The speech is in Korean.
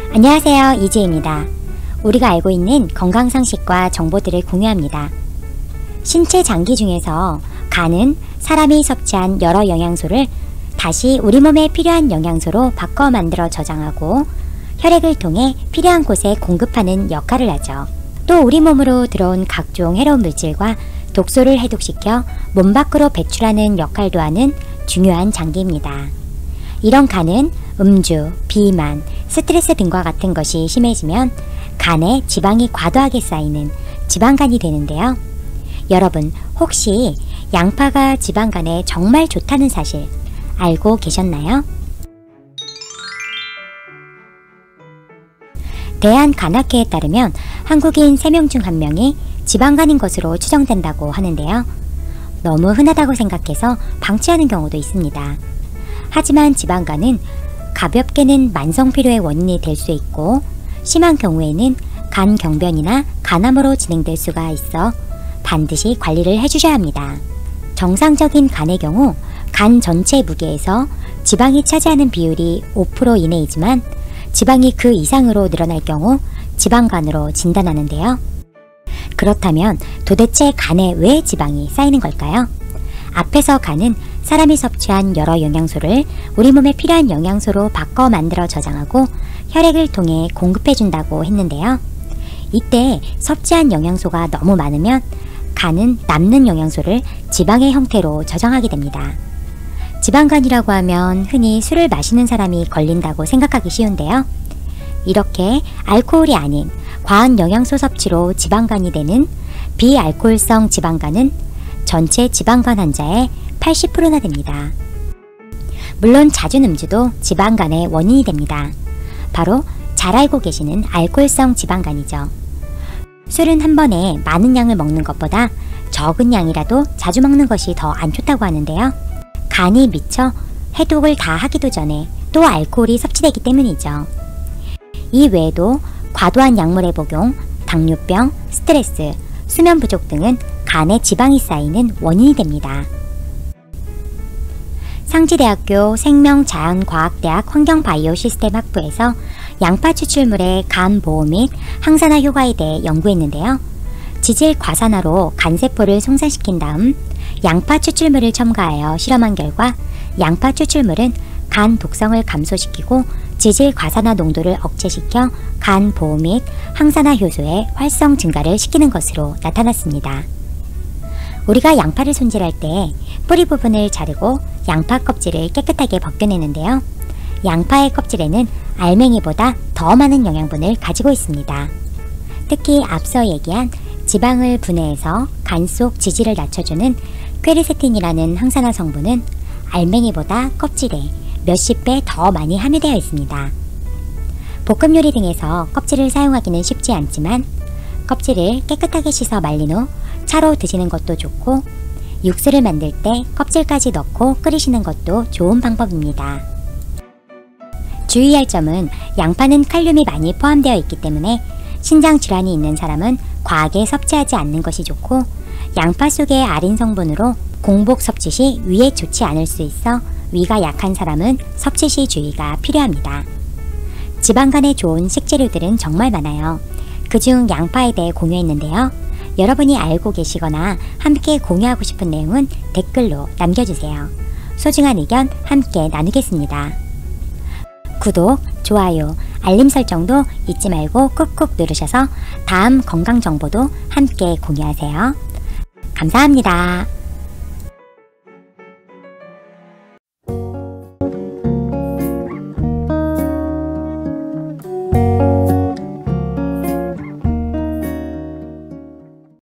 안녕하세요, 이지혜입니다. 우리가 알고 있는 건강상식과 정보들을 공유합니다. 신체 장기 중에서 간은 사람이 섭취한 여러 영양소를 다시 우리 몸에 필요한 영양소로 바꿔 만들어 저장하고 혈액을 통해 필요한 곳에 공급하는 역할을 하죠. 또 우리 몸으로 들어온 각종 해로운 물질과 독소를 해독시켜 몸 밖으로 배출하는 역할도 하는 중요한 장기입니다. 이런 간은 음주, 비만, 스트레스 등과 같은 것이 심해지면 간에 지방이 과도하게 쌓이는 지방간이 되는데요. 여러분, 혹시 양파가 지방간에 정말 좋다는 사실 알고 계셨나요? 대한간학회에 따르면 한국인 3명 중 1명이 지방간인 것으로 추정된다고 하는데요. 너무 흔하다고 생각해서 방치하는 경우도 있습니다. 하지만 지방간은 가볍게는 만성피로의 원인이 될 수 있고 심한 경우에는 간경변이나 간암으로 진행될 수가 있어 반드시 관리를 해주셔야 합니다. 정상적인 간의 경우 간 전체 무게에서 지방이 차지하는 비율이 5% 이내이지만 지방이 그 이상으로 늘어날 경우 지방간으로 진단하는데요. 그렇다면 도대체 간에 왜 지방이 쌓이는 걸까요? 앞에서 간은 사람이 섭취한 여러 영양소를 우리 몸에 필요한 영양소로 바꿔 만들어 저장하고 혈액을 통해 공급해준다고 했는데요. 이때 섭취한 영양소가 너무 많으면 간은 남는 영양소를 지방의 형태로 저장하게 됩니다. 지방간이라고 하면 흔히 술을 마시는 사람이 걸린다고 생각하기 쉬운데요. 이렇게 알코올이 아닌 과한 영양소 섭취로 지방간이 되는 비알코올성 지방간은 전체 지방간 환자의 80%나 됩니다. 물론 잦은 음주도 지방간의 원인이 됩니다. 바로 잘 알고 계시는 알코올성 지방간이죠. 술은 한 번에 많은 양을 먹는 것보다 적은 양이라도 자주 먹는 것이 더 안 좋다고 하는데요. 간이 미쳐 해독을 다 하기도 전에 또 알코올이 섭취되기 때문이죠. 이 외에도 과도한 약물의 복용, 당뇨병, 스트레스, 수면 부족 등은 간에 지방이 쌓이는 원인이 됩니다. 상지대학교 생명자연과학대학 환경바이오시스템학부에서 양파 추출물의 간 보호 및 항산화 효과에 대해 연구했는데요. 지질 과산화로 간세포를 손상시킨 다음 양파 추출물을 첨가하여 실험한 결과 양파 추출물은 간 독성을 감소시키고 지질 과산화 농도를 억제시켜 간 보호 및 항산화 효소의 활성 증가를 시키는 것으로 나타났습니다. 우리가 양파를 손질할 때 뿌리 부분을 자르고 양파 껍질을 깨끗하게 벗겨내는데요. 양파의 껍질에는 알맹이보다 더 많은 영양분을 가지고 있습니다. 특히 앞서 얘기한 지방을 분해해서 간 속 지질을 낮춰주는 퀘르세틴이라는 항산화 성분은 알맹이보다 껍질에 몇십 배 더 많이 함유되어 있습니다. 볶음 요리 등에서 껍질을 사용하기는 쉽지 않지만 껍질을 깨끗하게 씻어 말린 후 차로 드시는 것도 좋고 육수를 만들 때 껍질까지 넣고 끓이시는 것도 좋은 방법입니다. 주의할 점은 양파는 칼륨이 많이 포함되어 있기 때문에 신장 질환이 있는 사람은 과하게 섭취하지 않는 것이 좋고 양파 속의 아린 성분으로 공복 섭취 시 위에 좋지 않을 수 있어 위가 약한 사람은 섭취 시 주의가 필요합니다. 지방간에 좋은 식재료들은 정말 많아요. 그중 양파에 대해 공유했는데요. 여러분이 알고 계시거나 함께 공유하고 싶은 내용은 댓글로 남겨주세요. 소중한 의견 함께 나누겠습니다. 구독, 좋아요, 알림 설정도 잊지 말고 꾹꾹 누르셔서 다음 건강 정보도 함께 공유하세요. 감사합니다.